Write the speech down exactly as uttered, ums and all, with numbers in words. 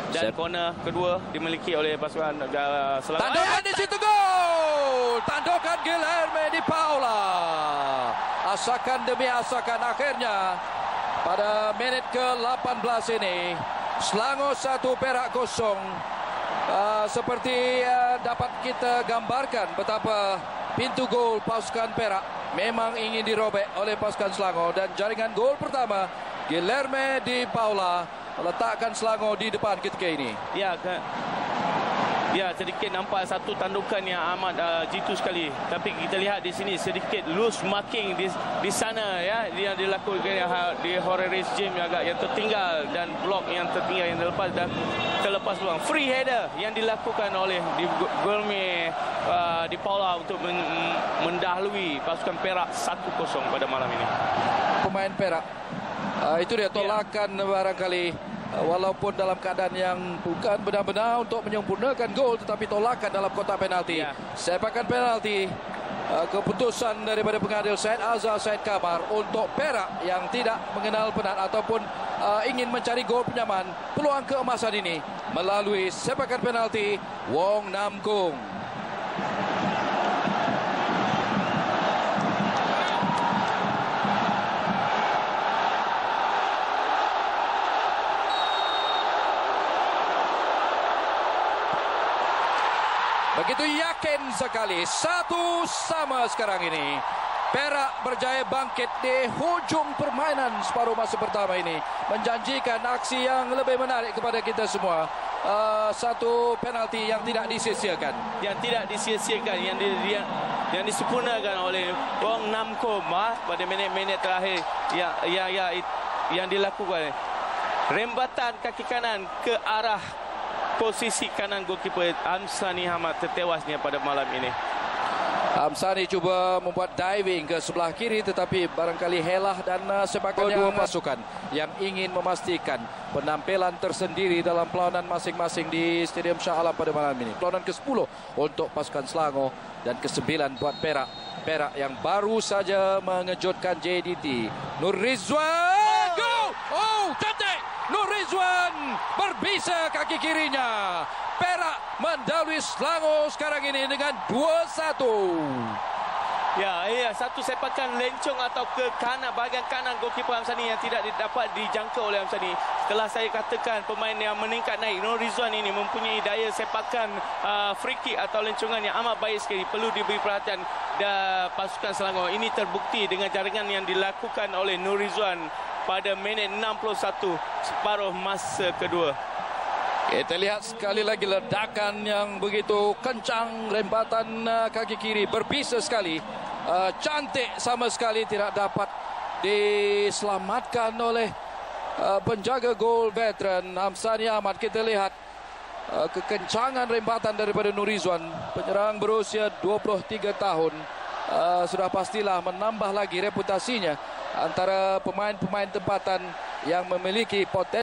Dan corner kedua dimiliki oleh pasukan uh, Selangor. Tandukan di situ, gol! Tandukan Guilherme di Paula. Asakan demi asakan, akhirnya pada menit ke delapan belas ini Selangor satu, Perak kosong. Uh, seperti uh, dapat kita gambarkan betapa pintu gol pasukan Perak memang ingin dirobek oleh pasukan Selangor, dan jaringan gol pertama Guilherme di Paula meletakkan Selangor di depan ketika ini. Ya, ke, ya sedikit nampak satu tandukan yang amat uh, jitu sekali. Tapi kita lihat di sini sedikit loose marking di di sana ya, yang dilakukan di Horeris James agak yang tertinggal, dan blok yang tertinggal yang terlepas dan terlepas peluang. Free header yang dilakukan oleh di Guilherme uh, di Paula untuk men, mendahului pasukan Perak satu kosong pada malam ini. Pemain Perak, uh, itu dia tolakan ya. Barangkali uh, walaupun dalam keadaan yang bukan benar-benar untuk menyempurnakan gol, tetapi tolakan dalam kotak penalti. Ya. Sepakan penalti, uh, keputusan daripada pengadil Syed Azhar Syed Kamar untuk Perak yang tidak mengenal penat ataupun uh, ingin mencari gol penyaman peluang keemasan ini melalui sepakan penalti Wong Nam Kung. Begitu yakin sekali, satu sama sekarang ini. Perak berjaya bangkit di hujung permainan separuh masa pertama ini, menjanjikan aksi yang lebih menarik kepada kita semua. Uh, satu penalti yang tidak disia-siakan. Yang tidak disia-siakan, yang, di, yang, yang disempurnakan oleh Wong Nam Kung ha, pada minit-minit terakhir yang, yang, yang, yang dilakukan. Rembatan kaki kanan ke arah posisi kanan goalkeeper Hamsani Hamad tertewasnya pada malam ini. Hamsani cuba membuat diving ke sebelah kiri, tetapi barangkali helah dan uh, sepakan dua pasukan yang ingin memastikan penampilan tersendiri dalam perlawanan masing-masing di Stadium Shah Alam pada malam ini. Perlawanan ke sepuluh untuk pasukan Selangor dan ke sembilan buat Perak. Perak yang baru saja mengejutkan J D T. Nur Rizwan, go! Oh, cantik! Nur Rizwan berbisa kaki kirinya. Perak mendahului Selangor sekarang ini dengan dua satu. Ya, ya, satu sepakan lencong atau ke kanan, bahagian kanan goalkeeper Hamsani yang tidak dapat dijangka oleh Hamsani. Setelah saya katakan pemain yang meningkat naik, Nur Rizwan ini mempunyai daya sepakan uh, free kick atau lencongan yang amat baik sekali. Perlu diberi perhatian dan pasukan Selangor. Ini terbukti dengan jaringan yang dilakukan oleh Nur Rizwan pada minit enam puluh satu separuh masa kedua. Kita lihat sekali lagi ledakan yang begitu kencang, rembatan uh, kaki kiri berbisa sekali. Uh, cantik sama sekali tidak dapat diselamatkan oleh uh, penjaga gol veteran Hamsani Hamad. Kita lihat uh, kekencangan rembatan daripada Nur Rizwan, penyerang berusia dua puluh tiga tahun. Uh, sudah pastilah menambah lagi reputasinya antara pemain-pemain tempatan yang memiliki potensi